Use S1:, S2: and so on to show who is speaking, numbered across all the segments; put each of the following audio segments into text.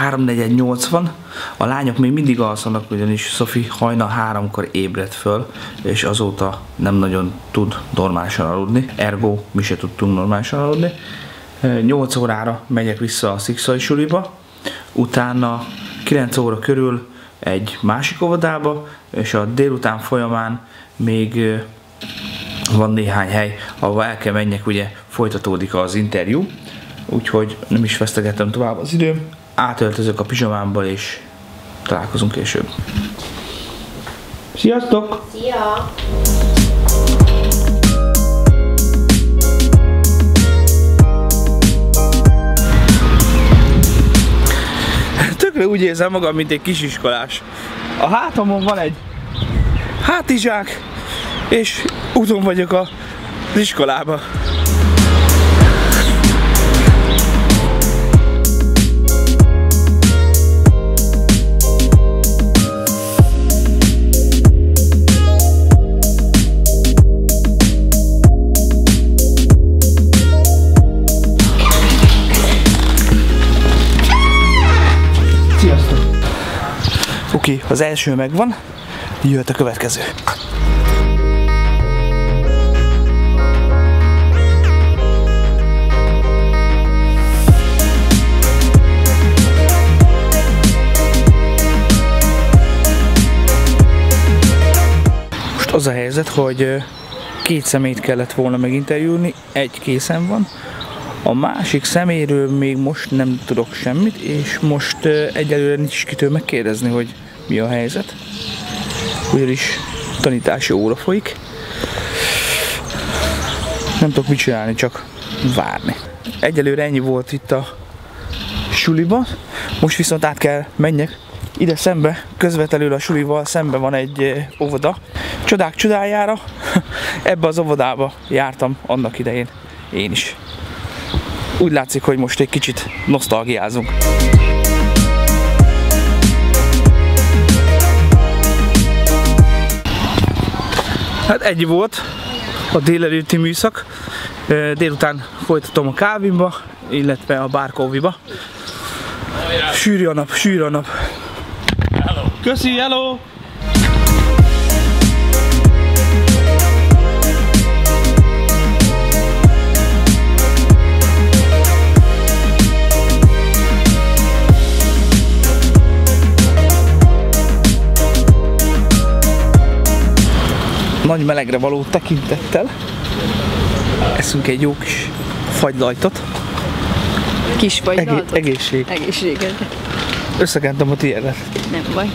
S1: 3:48 van, a lányok még mindig alszanak, ugyanis Szofi hajnal 3-kor ébredt föl, és azóta nem nagyon tud normálisan aludni, ergo mi se tudtunk normálisan aludni. 8 órára megyek vissza a szikszai suliba, utána 9 óra körül egy másik óvodába, és a délután folyamán még van néhány hely, ahol el kell menjek, ugye folytatódik az interjú, úgyhogy nem is vesztegettem tovább az időm, átöltözök a pizsamámba, és találkozunk később. Sziasztok!
S2: Szia!
S1: Tökre úgy érzem magam, mint egy kisiskolás. A hátamon van egy hátizsák, és úton vagyok az iskolába. Oké, az első megvan, jöhet a következő. Most az a helyzet, hogy 2 személyt kellett volna meginterjúlni, egy készen van. A másik személyről még most nem tudok semmit, és most egyelőre nincs is kitől megkérdezni, hogy mi a helyzet. Ugyanis tanítási óra folyik. Nem tudok mit csinálni, csak várni. Egyelőre ennyi volt itt a suliban. Most viszont át kell menjek. Ide szembe, közvetlenül a sulival szembe van egy óvoda. Csodák csodájára ebbe az óvodába jártam annak idején én is. Úgy látszik, hogy most egy kicsit nosztalgiázunk. Hát ennyi volt a délelőtti műszak. Délután folytatom a Calvinba, illetve a Barkoviba. Sűrű a nap, sűrű a nap. Hello. Köszi, hello! Nagy melegre való tekintettel eszünk egy jó kis fagylajtot.
S2: Kis fagylajtot?
S1: Egészség.
S2: Egészséged.
S1: Összekentem a tiédet.
S2: Nem baj.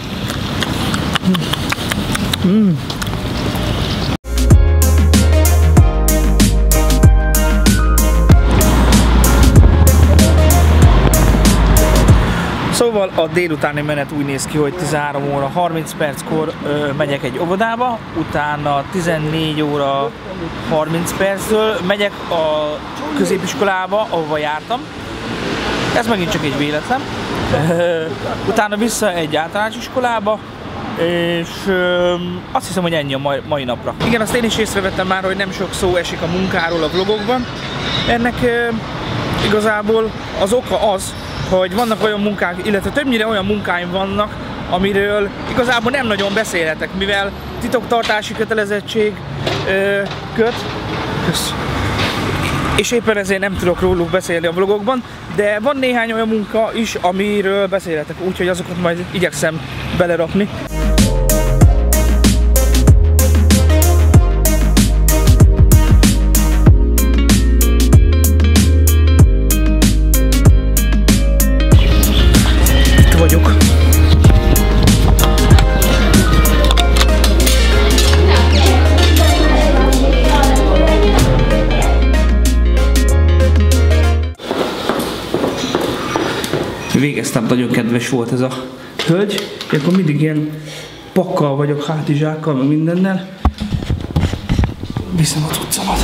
S1: Szóval a délutáni menet úgy néz ki, hogy 13 óra 30 perckor megyek egy óvodába, utána 14 óra 30 perctől megyek a középiskolába, ahova jártam. Ez megint csak egy véletlen. Utána vissza egy általános iskolába, és azt hiszem, hogy ennyi a mai napra. Igen, azt én is észrevettem már, hogy nem sok szó esik a munkáról a vlogokban. Ennek igazából az oka az, hogy vannak olyan munkák, illetve többnyire olyan munkáim vannak, amiről igazából nem nagyon beszélhetek, mivel titoktartási kötelezettség köt. És éppen ezért nem tudok róluk beszélni a vlogokban, de van néhány olyan munka is, amiről beszélhetek, úgyhogy azokat majd igyekszem belerakni. Itt vagyok. Végeztem, nagyon kedves volt ez a hölgy, akkor mindig ilyen pakkal vagyok, hátizsákkal, meg mindennel. Viszem a cuccomat.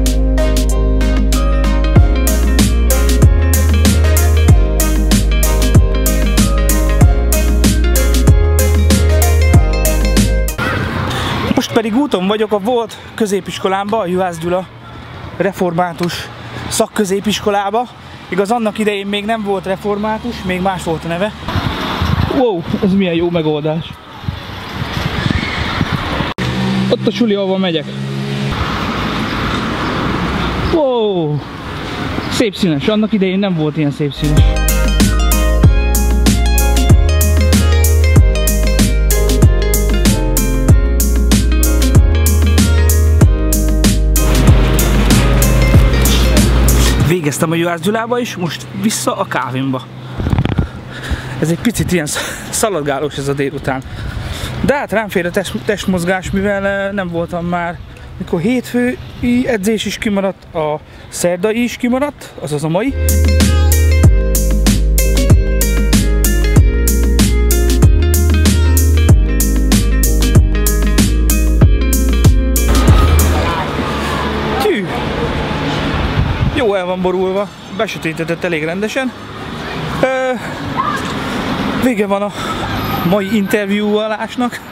S1: Most pedig úton vagyok a volt középiskolámba, a Juhász Gyula református szakközépiskolába, Igaz, annak idején még nem volt református, még más volt a neve. Wow, ez milyen jó megoldás. Ott a suli, ahol megyek. Wow, szép színes, annak idején nem volt ilyen szép színes. Végeztem a Juhász Gyulába is, most vissza a kávémba. Ez egy picit ilyen szaladgálós ez a délután. De hát rám fér a testmozgás, mivel nem voltam már, mikor hétfői edzés is kimaradt, a szerdai is kimaradt, azaz a mai. Tű! Jó el van borulva, besötétedett elég rendesen. Vége van a mai interjúvalásnak.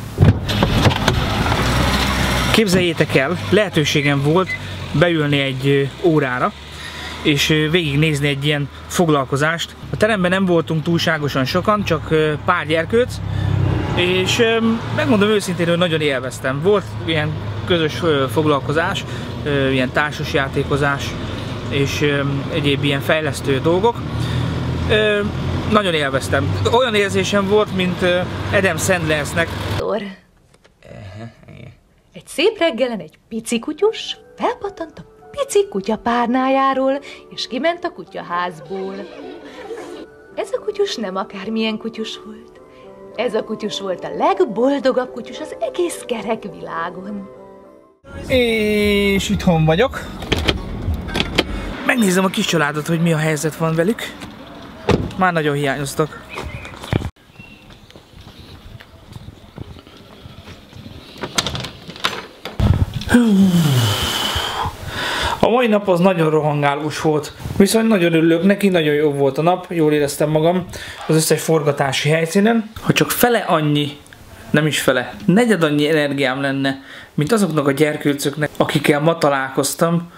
S1: Képzeljétek el, lehetőségem volt beülni egy órára, és végignézni egy ilyen foglalkozást. A teremben nem voltunk túlságosan sokan, csak pár gyerkőc, és megmondom őszintén, hogy nagyon élveztem. Volt ilyen közös foglalkozás, ilyen társasjátékozás, és egyéb ilyen fejlesztő dolgok. Nagyon élveztem. Olyan érzésem volt, mint Adam Sandlersnek.
S3: Egy szép reggelen egy pici kutyus felpattant a pici kutya párnájáról, és kiment a kutyaházból. Ez a kutyus nem akármilyen kutyus volt. Ez a kutyus volt a legboldogabb kutyus az egész kerek világon.
S1: És itthon vagyok. Megnézem a kis családot, hogy mi a helyzet van velük. Már nagyon hiányoztak. A mai nap az nagyon rohangálós volt. Viszont nagyon örülök neki, nagyon jó volt a nap, jól éreztem magam az összes forgatási helyszínen. Ha csak fele annyi, nem is fele, negyed annyi energiám lenne, mint azoknak a gyerkőcöknek, akikkel ma találkoztam,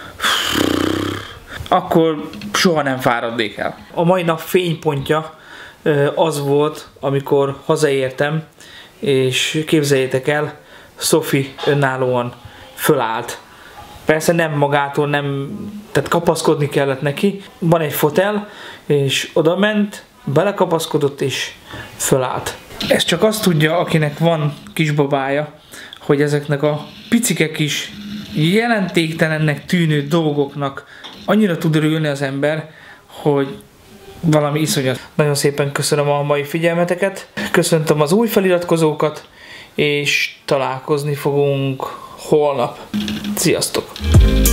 S1: akkor soha nem fáradnék el. A mai nap fénypontja az volt, amikor hazaértem, és képzeljétek el, Sophie önállóan fölállt. Persze nem magától, tehát kapaszkodni kellett neki. Van egy fotel, és oda ment, belekapaszkodott és fölállt. Ez csak azt tudja, akinek van kisbabája, hogy ezeknek a picike kis jelentéktelennek tűnő dolgoknak annyira tud örülni az ember, hogy valami iszonyat. Nagyon szépen köszönöm a mai figyelmeteket, köszöntöm az új feliratkozókat, és találkozni fogunk holnap. Sziasztok!